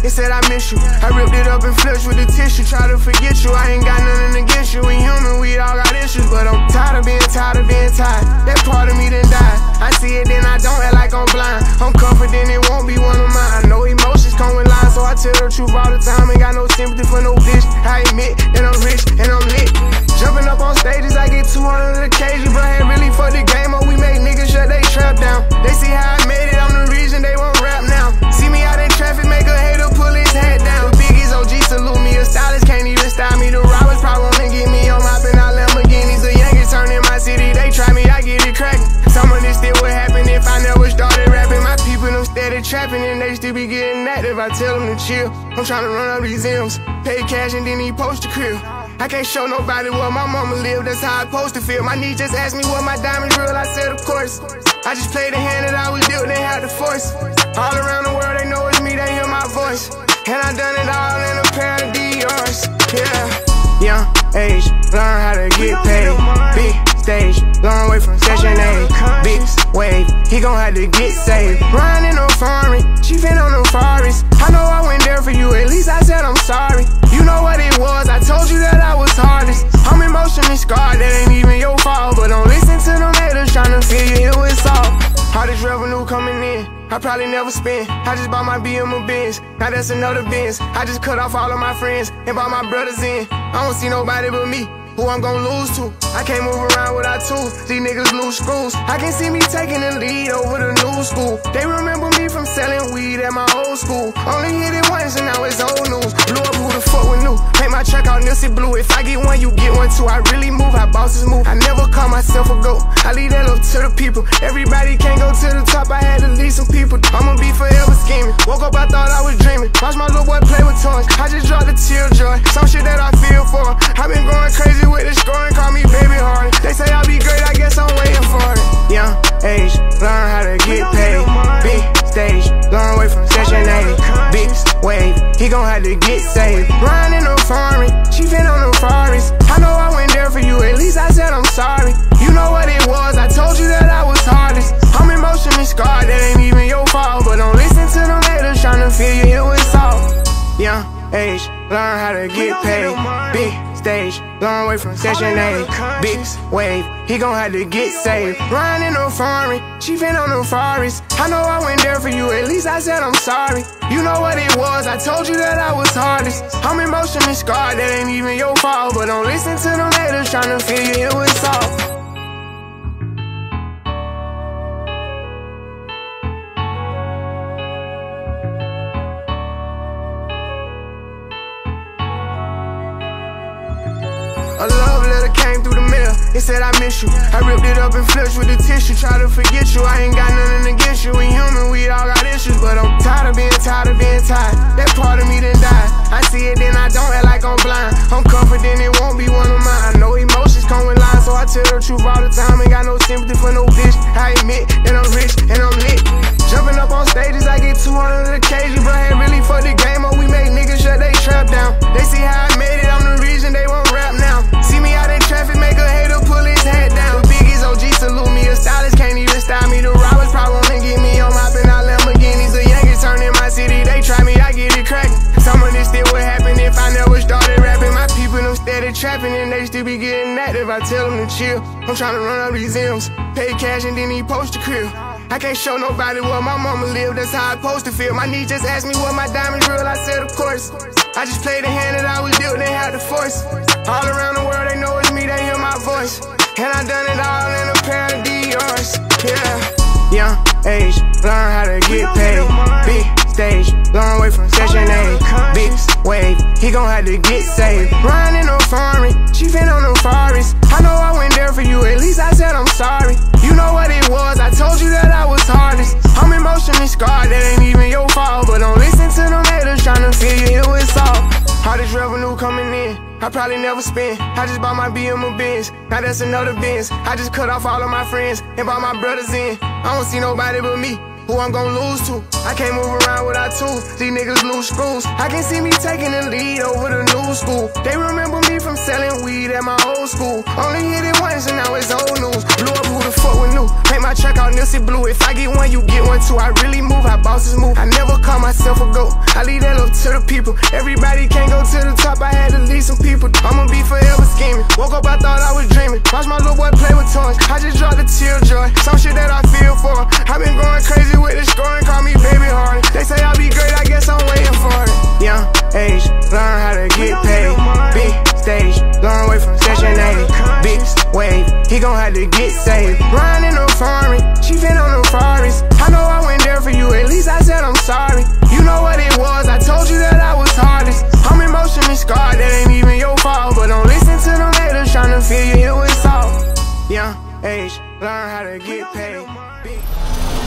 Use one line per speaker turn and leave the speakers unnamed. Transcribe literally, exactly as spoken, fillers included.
it said I miss you. I ripped it up and flushed with the tissue, try to forget you. I ain't got nothing against you, we human, we all got issues. But I'm tired of being tired of being tired. That part of me done died. I see it then I don't act like I'm blind. I'm confident it won't be one of mine. I know emotions come with lies, so I tell the truth all the time. Ain't got no sympathy for no bitch. I admit that I'm rich and I'm lit. Jumping up on stages, I get two hundred occasions. Bro, had really for the game up, we make niggas shut they trap down. They see how I made it, I'm the reason they won't rap now. See me out in traffic, make a hater pull his hat down. The biggest O G salute me, a stylist can't even style me. The robbers probably wanna get me on mopping out Lamborghinis. The youngest turn in my city, they try me, I get it cracking. Some of this still would happen if I never started rapping. My people them steady trapping and they still be getting active. I tell them to chill, I'm trying to run up these M's. Pay cash and then he post the crib. I can't show nobody where my mama live, that's how I supposed to feel. My niece just asked me what my diamonds real, I said of course. I just played the hand that I was dealt, they had the force. All around the world they know it's me, they hear my voice. And I done it all in a pair of D Rs, yeah. Young age, learn how to get paid. Big stage, long way from session A. Big wave, he gon' have to get saved. Riding in no foreign, chiefin' on them Ferraris. I know I went there for you, at least I said I'm sorry. You know what it was, I told you that I was hardest. I'm emotionally scarred, that ain't even your fault. But don't listen to them haters tryna feel you here with salt. All this revenue coming in, I probably never spend. I just bought my B M a Benz, now that's another Benz. I just cut off all of my friends and brought my brothers in. I don't see nobody but me, who I'm gon' lose to. I can't move around without tools, these niggas lose screws. I can see me taking the lead over the new school. They remember me from selling weed at my old school. Only hit it once and now it's old news. Blew up, who the fuck would knew? Make my track out Nipsey Blue. If I get one, you get one too. I really move how bosses move. I never call myself a goat, I leave that up to the people. Everybody can't go to the top, I had to leave some people. I'ma be forever scheming. Woke up, I thought I was dreaming. Watch my little boy play with toys, I just dropped a tear joy. Some shit that I feel for. I've been going crazy with the scoring, call me baby Hardy. They say I'll be great, I guess I'm waiting for it. Young age, learn how to get paid. Big stage, long way from session A. Big wave, he gon' have to get saved. Riding in no foreign, chiefin' on them Ferraris. I know I went there for you, at least I said I'm sorry. You know what it was, I told you that I was hardest. I'm emotionally scarred, that ain't even your fault. But don't listen to them haters tryna feel you here with salt. Young age, learn how to get paid. Big stage, long way from session A. Big wave, he gon' have to get saved. Riding in no foreign, chiefin' on them Ferraris. I know I went there for you, at least I said I'm sorry. You know what it was, I told you that I was hardest. I'm emotionally scarred, that ain't even your fault. But don't listen to them haters tryna feel you here with salt. A love letter came through the mail, it said I miss you. I ripped it up and flushed with the tissue, try to forget you. I ain't got nothing against you, we human, we all got issues. But I'm tired of being tired of being tired. That part of me done died. I see it then I don't act like I'm blind. I'm confident it won't be one of mine. I know emotions come with lies, so I tell the truth all the time. Ain't got no sympathy for no bitch. I admit that I'm rich and I'm lit. Jumping up on stages, I get two hundred occasions. Bro, had really for the game up, we make niggas shut they trap down. They see how I made it, I'm the reason they won't rap now. See me out in traffic, make a hater pull his hat down. The biggest O G salute me, a stylist can't even style me. The robbers probably wanna get me on mopping out Lamborghinis. The youngest turn in my city, they try me, I get it cracking. Some of this still would happen if I never started rapping. My people them steady trapping and they still be getting active. I tell them to chill, I'm trying to run up these M's. Pay cash and then he post the crib. I can't show nobody where my mama live, that's how I supposed to feel. My niece just asked me what my diamonds real, I said of course. I just played the hand that I was dealt, they had the force. All around the world they know it's me, they hear my voice. And I done it all in a pair of D Rs, yeah. Young age, learn how to get paid. Big stage, long way from session A. Big wave, he gon' have to get saved. Riding in no foreign, chiefin' on them Ferraris. I know I went there for you, at least I said I'm sorry. You know what it was, I told you that I was hardest. I'm emotionally scarred, that ain't even your fault. But don't listen to them haters tryna feel you here with salt. All this revenue coming in, I probably never spend. I just bought my B M a Benz, now that's another Benz. I just cut off all of my friends and brought my brothers in. I don't see nobody but me, who I'm gon' lose to. I can't move around without tools, these niggas lose screws. I can see me taking the lead over the new school. They remember me from selling weed at my old school. Only hit it once and now it's old news. Blew up, who the fuck would knew? Make my track out Nipsey Blue. If I get one, you get one too. I really move how bosses move. I never call myself a goat. I leave that up to the people. Everybody can't go to the top. I had to leave some people. I'ma be forever scheming. Woke up, I thought I was dreaming. Watch my little boy play with toys. I just dropped the tear joy. Some shit that I feel for. I been going crazy with the scoring. Call me baby Hardy. They say I'll be great. I guess I'm waiting for it. Young age, learn how to get paid. Big stage, learn away from Section eight. Big wave, he gon' have to get saved. Riding in the foreign, chiefin' on the Ferraris. I know I went there for you, at least I said I'm sorry. You know what it was, I told you that I was hardest. I'm emotionally scarred, that ain't even your fault. But don't listen to them haters tryna fill you here with salt. Young age, learn how to get paid. Big